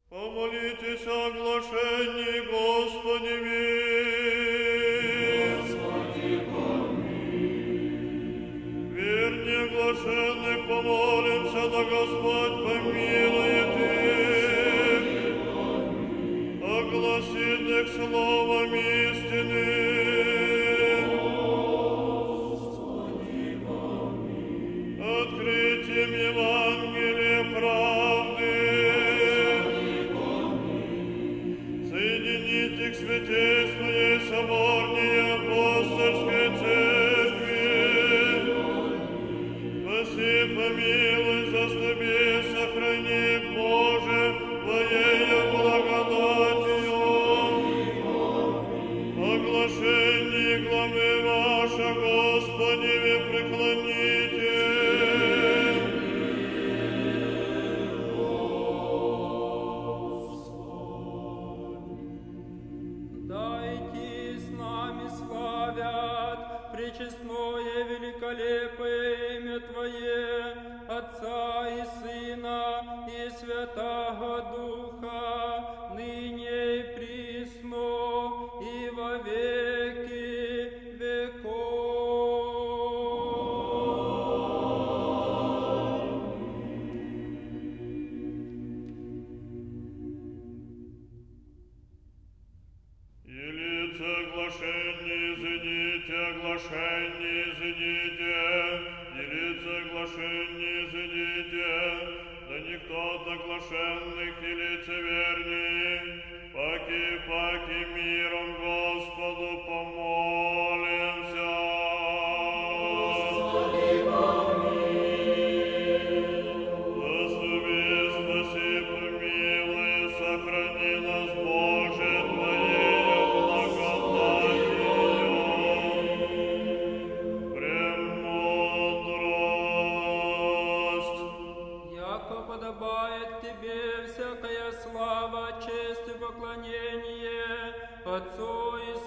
Помолитесь о оглашении, Господи, Господи, помилуй. Вернее оглашенных помолимся, да Господь помилует их. Огласит их словом истины. Господи, помилуй. Открытием Евангелия правды. К святейшей соборней апостольской церкви. Спаси, помилуй, заступи, сохрани, Боже, Твоею благодатью. Оглашение главы ваша, Господи, вы преклоните. Пречестное великолепное имя Твое, Отца и Сына и Святаго Духа, ныне и присно и во веки веков. Елица оглашение, извините, оглашение, извините, елица оглашение, извините, да никто от оглашенных и лицеверней, паки миром Господу помолимся. Господи, помилуй. Заступи, спаси, помилуй, сохрани нас, Боже, Твоею благодатью. Премудрость. Яко подобает Тебе всякая слава, честь и поклонение Отцу и